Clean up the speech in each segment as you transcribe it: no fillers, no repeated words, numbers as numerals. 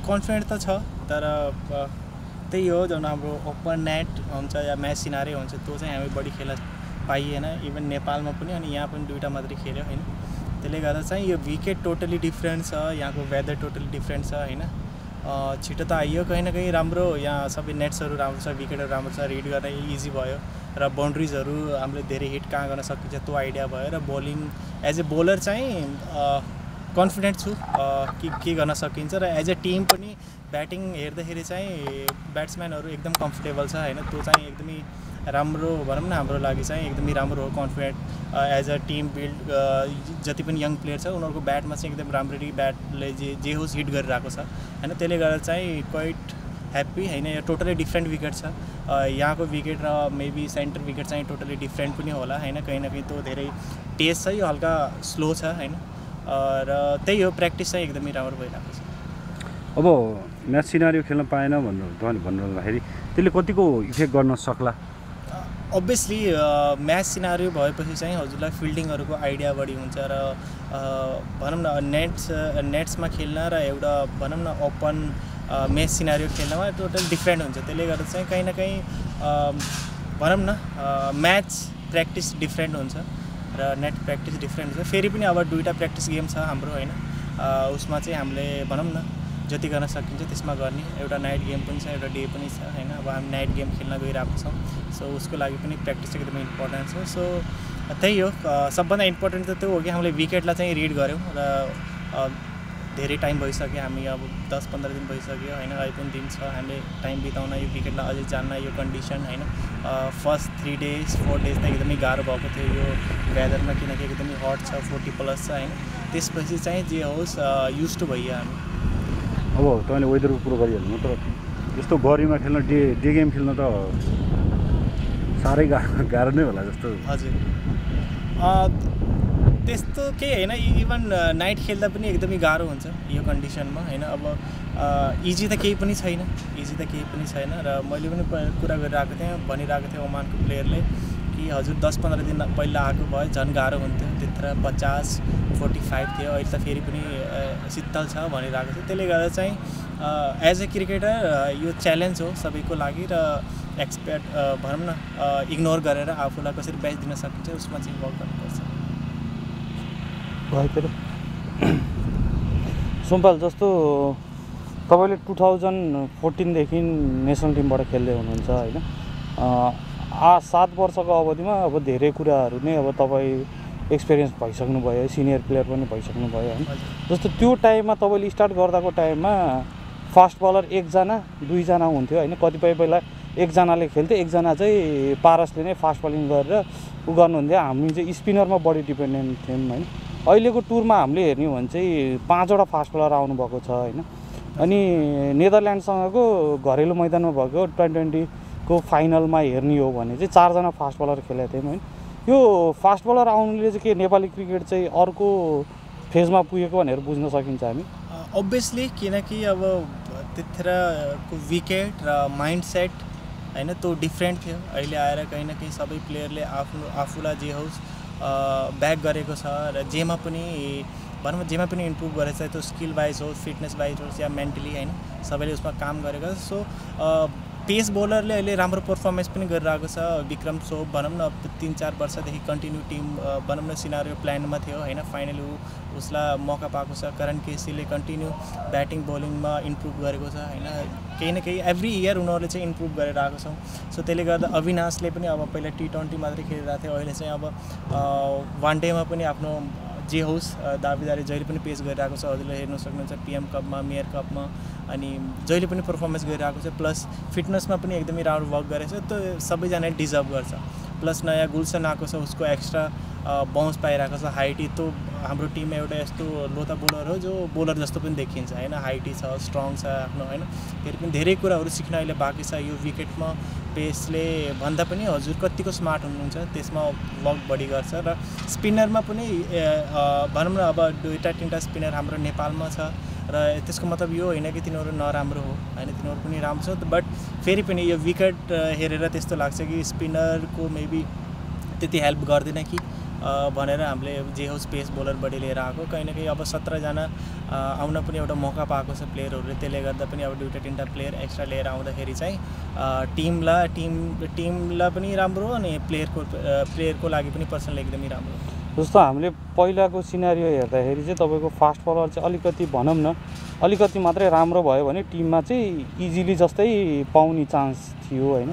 Confident त छ तर त्यही हो जुन हाम्रो ओपन नेट हुन्छ या म्याच सिनारियो हुन्छ त्यो चाहिँ हामी बढी खेल्न पाइएन इभन नेपालमा पनि अनि यहाँ पनि दुईवटा मात्रै खेल्यो होइन त्यसले गर्दा चाहिँ यो विकेट टोटली डिफ्रेन्ट छ यहाँको वेदर टोटली डिफ्रेन्ट छ होइन छिटो त आइयो कहीँ न कहीँ राम्रो यहाँ सबै नेट्सहरू राम्रो छ विकेटहरू राम्रो छ रिड गर्न इजी भयो र बाउन्ड्रिजहरू हामीले धेरै हिट कहाँ गर्न सकिन्छ त्यो आइडिया भयो र बोलिङ एज ए बोलर चाहिँ कन्फिडेन्ट छु कि के गर्न सकिन्छ र एज ए टिम पनि ब्याटिङ हेर्दाखेरि चाहिँ ब्याट्सम्यानहरू एकदम कम्फर्टेबल छ होइन त्यो चाहिँ एकदमै राम्रो भनौँ न हाम्रो लागि चाहिँ एकदमै राम्रो हो confident as a team build जति पनि यङ प्लेयर छ उनीहरूको ब्याटमा चाहिँ एकदम राम्ररी ब्याटले जे होस् हिट गरिरहेको छ होइन त्यसले गर्दा चाहिँ क्वाइट ह्याप्पी होइन यो टोटली डिफ्रेन्ट विकेट छ यहाँको विकेट र मेबी सेन्टर विकेट चाहिँ टोटली डिफ्रेन्ट पनि होला होइन कहीँ न कहीँ त्यो धेरै टेस्ट छ यो हल्का स्लो छ होइन र त्यही हो प्र्याक्टिस चाहिँ एकदमै राम्रो भइरहेको छ अब म्याच सिनारियो खेल्न पाएन भन्दाखेरि त्यसले कतिको इफेक्ट गर्न सक्ला अभियसली म्याच सिनारियो भएपछि चाहिँ हजुरलाई फिल्डिङहरूको आइडिया बढी हुन्छ र भनौँ न नेट्समा खेल्न र एउटा भनौँ न ओपन म्याच सिनारियो खेल्नमा टोटल डिफ्रेन्ट हुन्छ त्यसले गर्दा चाहिँ कहीँ न कहीँ भनौँ न म्याच प्र्याक्टिस डिफ्रेन्ट हुन्छ र नेट प्र्याक्टिस डिफ्रेन्ट हुन्छ फेरि पनि अब दुईवटा प्र्याक्टिस गेम छ हाम्रो होइन उसमा चाहिँ हामीले भनौँ न जति गर्न सकिन्छ त्यसमा गर्ने एउटा नाइट गेम पनि छ एउटा डे पनि छ होइन अब हामी नाइट गेम खेल्न गइरहेको छौँ सो उसको लागि पनि प्र्याक्टिस एकदमै इम्पोर्टेन्ट छ सो त्यही हो सबभन्दा इम्पोर्टेन्ट त त्यो हो कि हामीले विकेटलाई चाहिँ रिड गऱ्यौँ र धेरै टाइम भइसक्यो हामी अब 10-15 दिन भइसक्यो होइन अहिले पनि दिन छ हामीले टाइम बिताउन यो विकेटलाई अझै जान्न यो कन्डिसन होइन फर्स्ट 3 days 4 days त एकदमै गाह्रो भएको थियो यो वेदरमा किनकि एकदमै हट छ 40+ छ होइन त्यसपछि चाहिँ जे होस् युज टु भइयो हामी अब तपाईँले वेदरको कुरो गरिहाल्नु तर यस्तो गरीमा खेल्न डे गेम खेल्न त साह्रै गाह्रो नै होला जस्तो हजुर त्यस्तो केही होइन इभन नाइट खेल्दा पनि एकदमै गाह्रो हुन्छ यो कन्डिसनमा होइन अब इजी त केही पनि छैन र मैले पनि कुरा गरिरहेको थिएँ भनिरहेको थिएँ ओमानको प्लेयरले कि हजुर 10-15 दिन पहिला आएको भए झन् गाह्रो हुन्थ्यो त्यत्र 50-45 थियो अहिले त फेरि पनि शीतल छ भनिरहेको थियो त्यसले गर्दा चाहिँ एज ए क्रिकेटर यो च्यालेन्ज हो सबैको लागि र एक्सपेक्ट भनौँ न इग्नोर गरेर आफूलाई कसरी बेस्ट दिन सकिन्छ उसमा चाहिँ वर्क गर्नुपर्छ सुम्पाल जस्तो तपाईँले 2014 देखि नेसनल टिमबाट खेल्दै हुनुहुन्छ होइन 7 वर्षको अवधिमा अब धेरै कुराहरू नै अब तपाईँ एक्सपिरियन्स भइसक्नु भयो सिनियर प्लेयर पनि भइसक्नु भयो होइन जस्तो त्यो टाइममा तपाईँले स्टार्ट गर्दाको टाइममा फास्ट बलर 1 जना 2 जना हुन्थ्यो होइन कतिपय बेला 1 जनाले खेल्थ्यो 1 जना चाहिँ पारसले नै फास्ट बलिङ गरेर उ गर्नुहुन्थ्यो हामी चाहिँ स्पिनरमा बढी डिपेन्डेन्ट थियौँ होइन अहिलेको टुरमा हामीले हेर्ने हो भने चाहिँ 5वटा फास्ट बलर आउनुभएको छ होइन अनि नेदरल्यान्डसँगको घरेलु मैदानमा भएको 2020 को फाइनलमा हेर्ने हो भने चाहिँ 4 जना फास्ट बलर खेलेको थियौँ होइन यो फास्ट बलर आउनुले चाहिँ के नेपाली क्रिकेट चाहिँ अर्को फेजमा पुगेको भनेर बुझ्न सकिन्छ हामी अभियसली किनकि अब त्यतिखेरको विकेट र माइन्डसेट होइन त्यो डिफ्रेन्ट थियो अहिले आएर कहीँ न कहीँ सबै प्लेयरले आफूलाई जे होस् ब्याक गरेको छ र जेमा पनि भनौँ जेमा पनि इम्प्रुभ गरेको छ त्यो स्किल वाइज होस् फिटनेस वाइज होस् या मेन्टली होइन सबैले उसमा काम गरेको छ सो पेस बलरले अहिले राम्रो पर्फर्मेन्स पनि गरिरहेको छ विक्रम सोप भनौँ न 3-4 वर्षदेखि कन्टिन्यू टिम भनौँ न सिनारियो प्लानमा थियो होइन फाइनली उसलाई मौका पाएको छ करण केसीले कन्टिन्यू ब्याटिङ बलिङमा इम्प्रुभ गरेको छ होइन केही न केही एभ्री इयर उनीहरूले चाहिँ इम्प्रुभ गरेर आएको छौँ सो त्यसले गर्दा अविनाशले पनि अब पहिला T20 मात्रै खेलिरहेको थियो अहिले चाहिँ अब वान डेमा पनि आफ्नो जे होस् दावेदारी जहिले पनि पेस गरिरहेको छ हजुरले हेर्न सक्नुहुन्छ PM कपमा मेयर कपमा अनि जहिले पनि पर्फर्मेन्स गरिरहेको छ प्लस फिटनेसमा पनि एकदमै राम्रो वर्क गरेको छ त्यो सबैजनाले डिजर्भ गर्छ प्लस नयाँ गुल्सन आएको छ उसको एक्स्ट्रा बाउन्स पाइरहेको छ हाइटी त्यो हाम्रो टिममा एउटा यस्तो लोता बोलर हो जो बोलर जस्तो पनि देखिन्छ होइन हाइटी छ स्ट्रङ छ आफ्नो होइन फेरि पनि धेरै कुराहरू सिक्न अहिले बाँकी छ यो विकेटमा पेसले भन्दा पनि हजुर कतिको स्मार्ट हुनुहुन्छ त्यसमा वर्क बढी गर्छ र स्पिनरमा पनि भनौँ न अब 2-3 स्पिनर हाम्रो नेपालमा छ र त्यसको मतलब यो होइन कि तिनीहरू नराम्रो हो होइन तिनीहरू पनि राम्रो छ बट फेरि पनि यो विकेट हेरेर त्यस्तो लाग्छ कि स्पिनरको मेबी त्यति हेल्प गर्दैन कि भनेर हामीले जे होस् पेस बोलर बढी लिएर आएको कहीँ न कहीँ अब 17 जना आउन पनि एउटा मौका पाएको छ प्लेयरहरूले त्यसले गर्दा पनि अब 2-3टा प्लेयर एक्स्ट्रा लिएर आउँदाखेरि चाहिँ टिमलाई पनि राम्रो अनि प्लेयरको लागि पनि पर्सनल एकदमै राम्रो जस्तो हामीले पहिलाको सिनारियो हेर्दाखेरि चाहिँ तपाईँको फास्ट बलर चाहिँ अलिकति भनौँ न अलिकति मात्रै राम्रो भयो भने टिममा चाहिँ इजिली जस्तै पाउने चान्स थियो होइन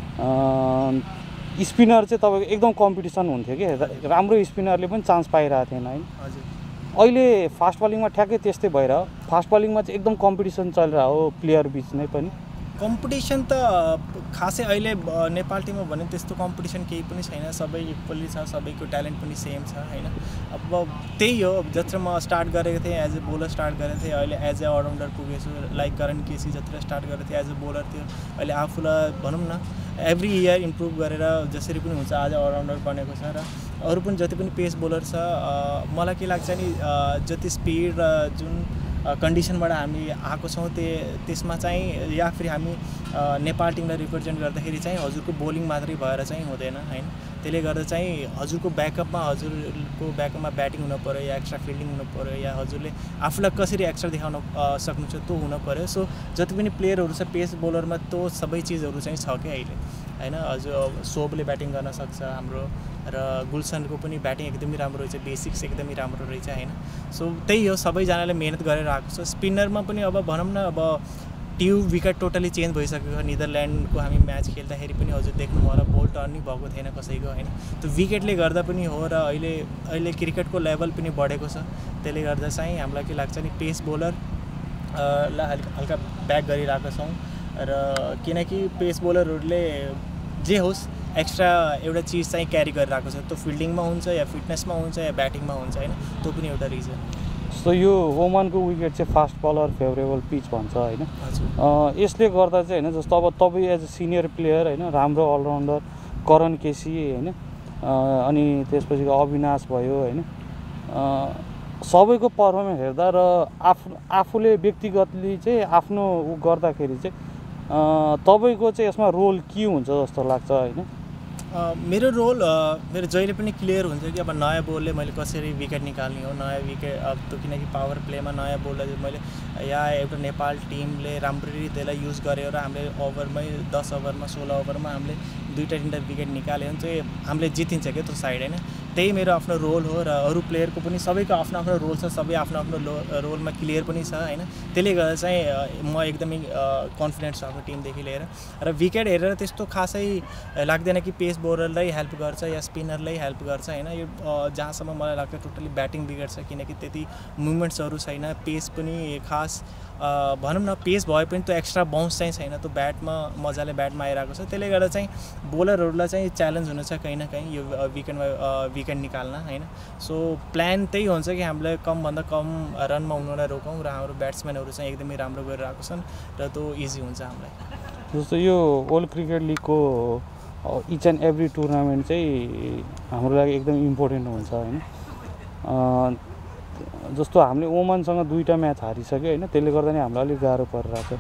स्पिनर चाहिँ तपाईँको एकदम कम्पिटिसन हुन्थ्यो कि राम्रो स्पिनरले पनि चान्स पाइरहेको थिएन है अहिले फास्ट बलिङमा ठ्याक्कै त्यस्तै भइरह्यो फास्ट बलिङमा चाहिँ एकदम कम्पिटिसन चलिरहेको हो प्लेयर बिच नै पनि कम्पिटिसन त खासै अहिले नेपाल टिममा भने त्यस्तो कम्पिटिसन केही पनि छैन सबै इक्वली छ सबैको ट्यालेन्ट पनि सेम छ होइन अब त्यही हो जत्र म स्टार्ट गरेको थिएँ एज ए बोलर स्टार्ट गरेको थिएँ अहिले एज ए अलराउन्डर पुगेछु लाइक करण केसी जत्र स्टार्ट गरेको थिएँ एज ए बोलर थियो अहिले आफूलाई भनौँ न एभ्री इयर इम्प्रुभ गरेर जसरी पनि हुन्छ आज अलराउन्डर बनेको छ र अरू पनि जति पनि पेस बोलर छ मलाई के लाग्छ नि जति स्पिड र जुन कन्डिसनबाट हामी आएको छौँ त्यसमा चाहिँ या फेरि हामी नेपाल टिमलाई रिप्रेजेन्ट गर्दाखेरि चाहिँ हजुरको बोलिङ मात्रै भएर चाहिँ हुँदैन होइन त्यसले गर्दा चाहिँ हजुरको ब्याकअपमा ब्याटिङ हुनु पऱ्यो या एक्स्ट्रा फिल्डिङ हुनु पऱ्यो या हजुरले आफूलाई कसरी एक्स्ट्रा देखाउन सक्नुहुन्छ त्यो हुनु पऱ्यो सो जति पनि प्लेयरहरू छ पेस बोलरमा त्यो सबै चिजहरू चाहिँ छ क्या अहिले होइन हजुर सोबले ब्याटिङ गर्न सक्छ हाम्रो र गुलसनको पनि ब्याटिङ एकदमै राम्रो रहेछ बेसिक्स एकदमै राम्रो रहेछ होइन सो त्यही हो सबैजनाले मिहिनेत गरेर आएको छ स्पिनरमा पनि अब भनौँ न अब ट्युब विकेट टोटली चेन्ज भइसकेको छ निदरल्यान्डको हामी म्याच खेल्दाखेरि पनि हजुर देख्नुभयो होला बोल टर्नै भएको थिएन कसैको होइन त्यो विकेटले गर्दा पनि हो र अहिले क्रिकेटको लेभल पनि बढेको छ त्यसले गर्दा चाहिँ हामीलाई के लाग्छ नि पेस बोलरलाई हल्का ब्याक गरिरहेका छौँ र किनकि पेस बोलरहरूले जे होस् एक्स्ट्रा एउटा चिज चाहिँ क्यारी गरिरहेको छ त्यो फिल्डिङमा हुन्छ या फिटनेसमा हुन्छ या ब्याटिङमा हुन्छ होइन त्यो पनि एउटा रिजन सो यो ओमानको विकेट चाहिँ फास्ट बलर फेभरेबल पिच भन्छ होइन यसले गर्दा चाहिँ होइन जस्तो अब तपाईँ एज अ सिनियर प्लेयर होइन राम्रो अलराउन्डर करण केसी होइन अनि त्यसपछि अविनाश भयो होइन सबैको पर्फर्मेन्स हेर्दा र आफूले व्यक्तिगतले चाहिँ आफ्नो गर्दाखेरि चाहिँ तपाईँको चाहिँ यसमा रोल के हुन्छ जस्तो लाग्छ होइन मेरो रोल मेरो जहिले पनि क्लियर हुन्छ कि अब नयाँ बोलले मैले कसरी विकेट निकाल्ने हो नयाँ विकेट अब त्यो किनकि पावर प्लेमा नयाँ बोललाई मैले या एउटा नेपाल टिमले राम्ररी त्यसलाई युज गर्यो र हामीले ओभरमै 10 ओभरमा 16 ओभरमा हामीले 2-3टा विकेट निकाल्यो भने चाहिँ हामीले जितिन्छ क्या त्यो साइड होइन त्यही मेरो आफ्नो रोल हो र अरू प्लेयरको पनि सबैको आफ्नो आफ्नो रोल छ सबै आफ्नो आफ्नो रोलमा क्लियर पनि छ होइन त्यसले गर्दा चाहिँ म एकदमै कन्फिडेन्ट छु आफ्नो टिमदेखि लिएर र विकेट हेरेर त्यस्तो खासै लाग्दैन कि पेस बोलरलाई हेल्प गर्छ या स्पिनरलाई हेल्प गर्छ होइन यो जहाँसम्म मलाई लाग्छ टोटली ब्याटिङ बिगड्छ किनकि त्यति मुभमेन्ट्सहरू छैन पेस पनि खास भनौँ न पेस भए पनि त्यो एक्स्ट्रा बाउन्स चाहिँ छैन त्यो ब्याटमा मजाले ब्याटमा आइरहेको छ त्यसले गर्दा चाहिँ बोलरहरूलाई चाहिँ च्यालेन्ज हुनेछ कहीँ न कहीँ यो विकेट निकाल्न होइन सो प्लान त्यही हुन्छ कि हामीले कमभन्दा कम रनमा हुनुलाई रोकौँ र हाम्रो ब्याट्सम्यानहरू चाहिँ एकदमै राम्रो गरिरहेको छन् र त्यो इजी हुन्छ हामीलाई जस्तो यो वर्ल्ड क्रिकेट लिगको इच एन्ड एभ्री टुर्नामेन्ट चाहिँ हाम्रो लागि एकदम इम्पोर्टेन्ट हुन्छ होइन जस्तो हामीले ओमानसँग 2टा म्याच हारिसक्यो होइन त्यसले गर्दा नि हामीलाई अलिक गाह्रो परिरहेको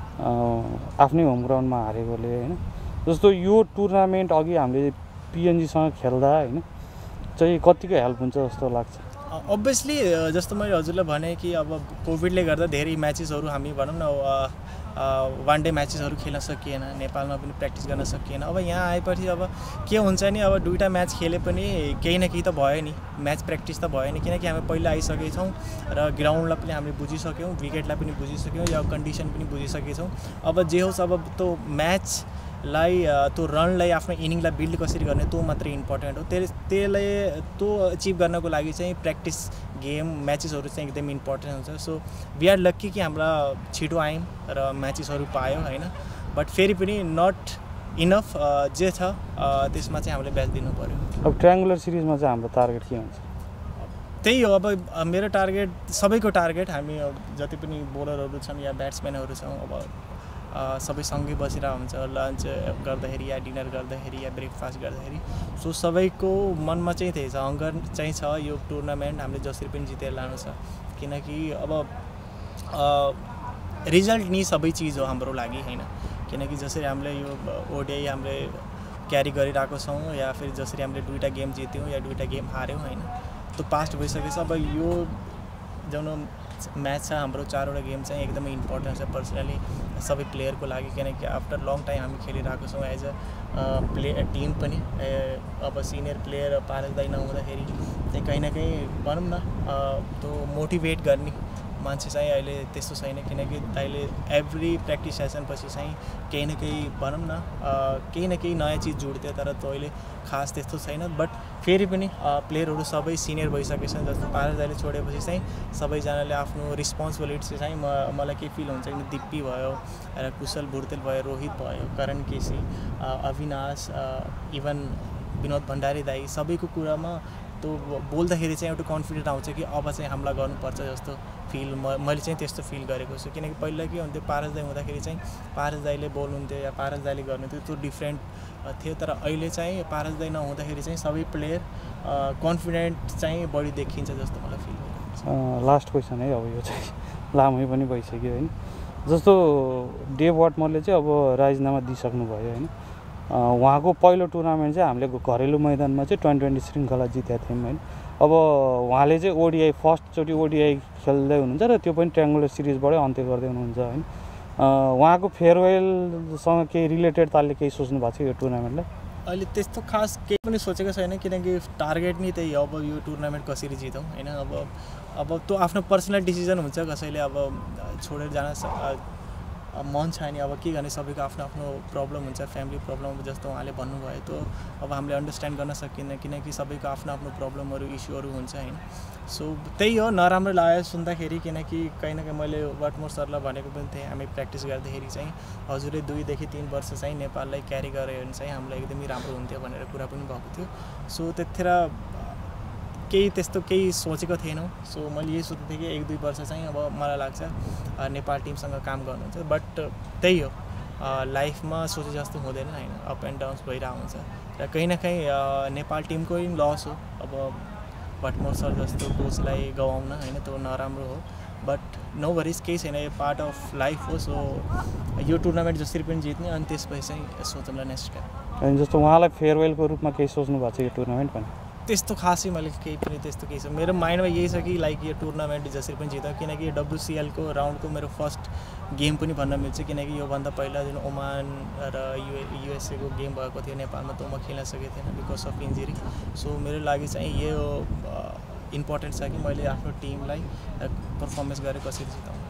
छ आफ्नै होम ग्राउन्डमा हारेकोले होइन जस्तो यो टुर्नामेन्ट अघि हामीले पिएनजीसँग खेल्दा होइन चाहिँ कतिको हेल्प हुन्छ जस्तो लाग्छ अभियसली जस्तो मैले हजुरलाई भने कि अब कोभिडले गर्दा धेरै म्याचेसहरू हामी भनौँ न वान डे म्याचेसहरू खेल्न सकिएन नेपालमा पनि प्र्याक्टिस गर्न सकिएन अब यहाँ आएपछि अब के हुन्छ नि अब 2टा म्याच खेले पनि केही न केही त भयो नि म्याच प्र्याक्टिस त भयो नि किनकि हामी पहिला आइसकेको छौँ र ग्राउन्डलाई पनि हामीले बुझिसक्यौँ विकेटलाई पनि बुझिसक्यौँ या कन्डिसन पनि बुझिसकेको छौँ अब जे होस् अब त्यो म्याचलाई त्यो रनलाई आफ्नो इनिङलाई बिल्ड कसरी गर्ने त्यो मात्रै इम्पोर्टेन्ट हो त्यसले त्यो अचिभ गर्नको लागि चाहिँ प्र्याक्टिस गेम म्याचेसहरू चाहिँ एकदम इम्पोर्टेन्ट हुन्छ सो वी आर लक्की कि हाम्रा छिटो आयौँ र म्याचेसहरू पायौँ होइन बट फेरि पनि नट इनफ जे छ त्यसमा चाहिँ हामीले ब्याच दिनु पऱ्यो अब ट्रायङ्गुलर सिरिजमा चाहिँ हाम्रो टार्गेट के हुन्छ त्यही हो अब मेरो टार्गेट सबैको टार्गेट हामी जति पनि बोलरहरू छन् या ब्याट्सम्यानहरू छौँ अब सबै सँगै बसेर हुन्छ लन्च गर्दाखेरि या डिनर गर्दाखेरि या ब्रेकफास्ट गर्दाखेरि सो सबैको मनमा चाहिँ त्यही छ हङ्गर चाहिँ छ यो टुर्नामेन्ट हामीले जसरी पनि जितेर लानु छ किनकि अब रिजल्ट नि सबै चिज हो हाम्रो लागि होइन किनकि जसरी हामीले यो ओडिआई हामीले क्यारी गरिरहेको छौँ या फेरि जसरी हामीले 2टा गेम जित्यौँ या 2टा गेम हार्यौँ होइन त्यो पास्ट भइसकेछ। अब यो जुन म्याच छ हाम्रो 4वटा गेम चाहिँ एकदमै इम्पोर्टेन्ट छ पर्सनली सबै प्लेयरको लागि, किनकि आफ्टर लङ टाइम हामी खेलिरहेको छौँ एज अ टिम पनि। अब सिनियर प्लेयर पारस दाइ नहुँदाखेरि चाहिँ कहीँ न कहीँ भनौँ न त्यो मोटिभेट गर्ने मान्छे चाहिँ अहिले त्यस्तो छैन, किनकि अहिले एभ्री प्र्याक्टिस सेसनपछि चाहिँ केही न केही भनौँ न केही न केही नयाँ चिज जुड्थ्यो, तर त्यो अहिले खास त्यस्तो छैन। बट फेरि पनि प्लेयरहरू सबै सिनियर भइसकेको छ। जस्तो पारस दाइले छोडेपछि चाहिँ सबैजनाले आफ्नो रिस्पोन्सिबिलिटी चाहिँ मलाई के फिल हुन्छ कि दिप्पी भयो र कुशल भुर्तेल भयो, रोहित भयो, करण केसी, अविनाश, इभन विनोद भण्डारी दाई, सबैको कुरामा त्यो बोल्दाखेरि चाहिँ एउटा कन्फिडेन्ट आउँछ कि अब चाहिँ हामीलाई गर्नुपर्छ जस्तो फिल मैले चाहिँ त्यस्तो फिल गरेको छु। किनकि पहिला के हुन्थ्यो पारस दाइ हुँदाखेरि चाहिँ पारस दाइले बोल्नुहुन्थ्यो या पारस दाइले गर्नुहुन्थ्यो, त्यो डिफ्रेन्ट थियो। तर अहिले चाहिँ पारस दाइ नहुँदाखेरि चाहिँ सबै प्लेयर कन्फिडेन्ट चाहिँ बढी देखिन्छ जस्तो मलाई फिल भइरहेको छ। लास्ट क्वेसन है, अब यो चाहिँ लामै पनि भइसक्यो होइन। जस्तो डेभ वाटमोरले चाहिँ अब राजीनामा दिइसक्नुभयो होइन, उहाँको पहिलो टुर्नामेन्ट चाहिँ हामीले घरेलु मैदानमा चाहिँ 2020 श्रृङ्खला जितेका थियौँ होइन। अब उहाँले चाहिँ ओडिआई फर्स्टचोटि ओडिआई खेल्दै हुनुहुन्छ र त्यो पनि ट्रायङ्गुलर सिरिजबाटै अन्त्य गर्दै हुनुहुन्छ होइन। उहाँको फेयरवेलसँग केही रिलेटेड तालले केही सोच्नु भएको छ यो टुर्नामेन्टलाई? अहिले त्यस्तो खास केही पनि सोचेको छैन, किनकि टार्गेट नै त्यही हो, अब यो टुर्नामेन्ट कसरी जितौँ होइन। अब त्यो आफ्नो पर्सनल डिसिजन हुन्छ, कसैले अब छोडेर जान मन छ नि, अब के गर्ने, सबैको आफ्नो आफ्नो प्रब्लम हुन्छ, फ्यामिली प्रब्लम जस्तो उहाँले भन्नुभयो त्यो अब हामीले अन्डरस्ट्यान्ड गर्न सकिन्न, किनकि सबैको आफ्नो आफ्नो प्रब्लमहरू इस्युहरू हुन्छ होइन। सो त्यही हो, नराम्रो लाग्यो सुन्दाखेरि, किनकि कहीँ न कहीँ मैले वाटमोर सरलाई भनेको पनि थिएँ, हामी प्र्याक्टिस गर्दाखेरि चाहिँ हजुरले 2 देखि 3 वर्ष चाहिँ नेपाललाई क्यारी गऱ्यो भने चाहिँ हामीलाई एकदमै राम्रो हुन्थ्यो भनेर कुरा पनि भएको थियो। सो त्यतिखेर केही त्यस्तो केही सोचेको थिएनौँ। सो मैले यही सोचेको थिएँ कि 1-2 वर्ष चाहिँ अब मलाई लाग्छ नेपाल टिमसँग काम गर्नुहुन्छ। बट त्यही हो, लाइफमा सोचे जस्तो हुँदैन होइन, अप एन्ड डाउन्स भइरहेको हुन्छ र कहीँ न कहीँ नेपाल टिमको पनि लस हो। अब वाटमोर सर जस्तो कोचलाई गवाउन होइन त्यो नराम्रो हो, बट नो वरिज, केही छैन, यो पार्ट अफ लाइफ हो। सो यो टुर्नामेन्ट जसरी पनि जित्ने अनि त्यसपछि चाहिँ सोचौँला नेक्स्ट टाइम। अनि जस्तो उहाँलाई फेयरवेलको रूपमा केही सोच्नु भएको छ यो टुर्नामेन्ट पनि? त्यस्तो खासै मैले केही पनि त्यस्तो केही छ, मेरो माइन्डमा यही छ कि लाइक यो टुर्नामेन्ट जसरी पनि जितौँ, किनकि यो WCLको राउन्डको मेरो फर्स्ट गेम पनि भन्न मिल्छ, किनकि योभन्दा पहिला जुन ओमान र युएसएको गेम भएको थियो नेपालमा त्यो म खेल्न सकेको थिएन बिकज अफ इन्जुरी। सो मेरो लागि चाहिँ यो इम्पोर्टेन्ट छ कि मैले आफ्नो टिमलाई पर्फर्मेन्स गरेर कसरी जिताउँ।